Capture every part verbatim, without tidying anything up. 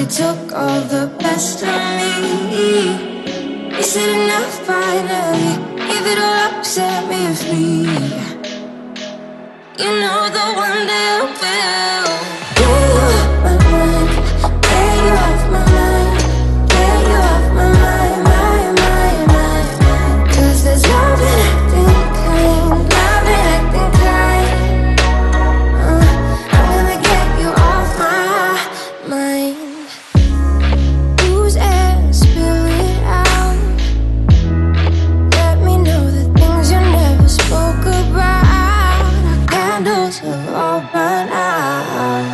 took all the best of me. Is it enough finally? Give it all up, set me free. You know the one day I will get you off my mind, get you off my mind, get you off my mind, my, my, my, my. Cause there's love in acting kind, love in acting kind. uh, I'm gonna get you off my mind. Use and spill it out. Let me know the things you never spoke about. Our candles have all burned out.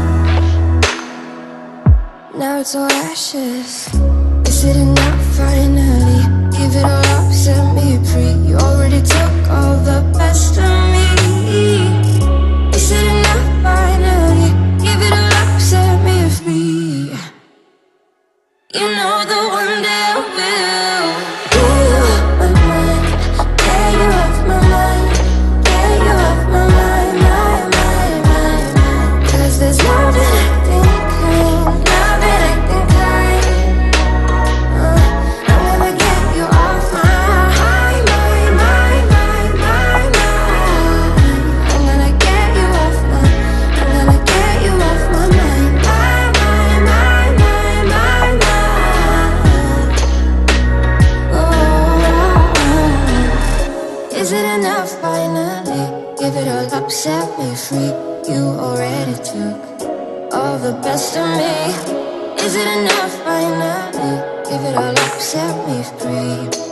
Now it's all ashes. Is it enough finally? Give it all up, set me free. You already took all the best of me. Is it enough finally? Give it all up, set me free. You know the one day I will get you off my mind, get you off my mind, get you off my mind, my, my, my, my. Cause there's love in acting kind, love in acting kind. uh, I'm gonna get you off my mind, my, my, my, my, my. I'm gonna get you off my, I'm gonna get you off my mind, my, my, my, my, my, my. Is it enough finally? Give it all up, set me free. You already took all the best of me. Is it enough finally? Give it all up, set me free.